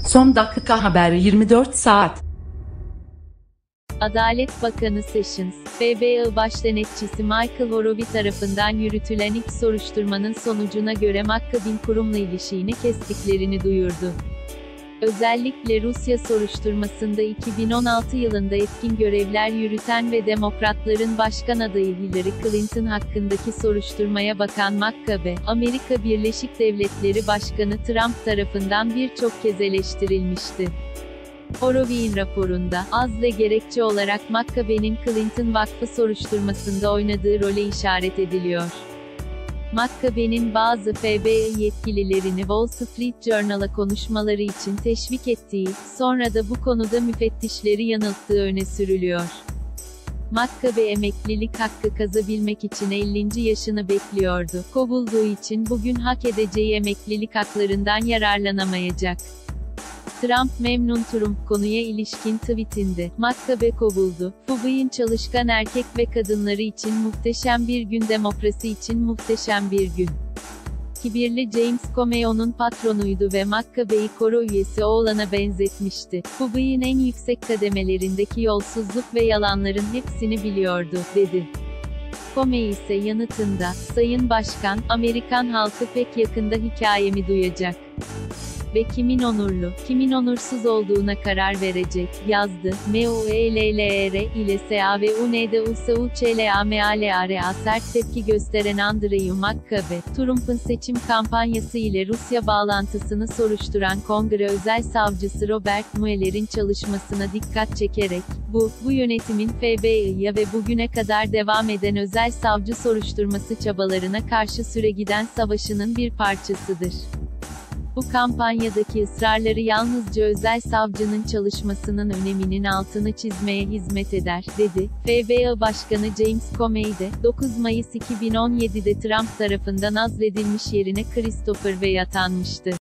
Son dakika haberi 24 saat. Adalet Bakanı Sessions, FBI Baş Denetçisi Michael Horowitz tarafından yürütülen ilk soruşturmanın sonucuna göre McCabe'in kurumla ilişiğini kestiklerini duyurdu. Özellikle Rusya soruşturmasında 2016 yılında etkin görevler yürüten ve Demokratların başkan adayı Hillary Clinton hakkındaki soruşturmaya bakan McCabe, Amerika Birleşik Devletleri Başkanı Trump tarafından birçok kez eleştirilmişti. Horowitz'in raporunda, azle gerekçe olarak McCabe'nin Clinton Vakfı soruşturmasında oynadığı role işaret ediliyor. McCabe'nin bazı FBI yetkililerini Wall Street Journal'a konuşmaları için teşvik ettiği, sonra da bu konuda müfettişleri yanılttığı öne sürülüyor. McCabe emeklilik hakkı kazabilmek için 50. yaşını bekliyordu. Kovulduğu için bugün hak edeceği emeklilik haklarından yararlanamayacak. Trump memnun Trump konuya ilişkin tweetinde, McCabe kovuldu, FBI'nin çalışkan erkek ve kadınları için muhteşem bir gün, demokrasi için muhteşem bir gün. Kibirli James Comey onun patronuydu ve McCabe'yi koro üyesi oğlana benzetmişti. FBI'nin en yüksek kademelerindeki yolsuzluk ve yalanların hepsini biliyordu, dedi. Comey ise yanıtında, Sayın Başkan, Amerikan halkı pek yakında hikayemi duyacak. Ve kimin onurlu, kimin onursuz olduğuna karar verecek, yazdı. MEUELLER ile SAVUNDUSUCLAMALARA sert tepki gösteren Andrew McCabe, Trump'ın seçim kampanyası ile Rusya bağlantısını soruşturan Kongre Özel Savcısı Robert Mueller'in çalışmasına dikkat çekerek, bu yönetimin FBI'ya ve bugüne kadar devam eden özel savcı soruşturması çabalarına karşı süregiden savaşının bir parçasıdır. Bu kampanyadaki ısrarları yalnızca özel savcının çalışmasının öneminin altını çizmeye hizmet eder, dedi. FBI Başkanı James Comey de, 9 Mayıs 2017'de Trump tarafından azledilmiş yerine Christopher Wray atanmıştı.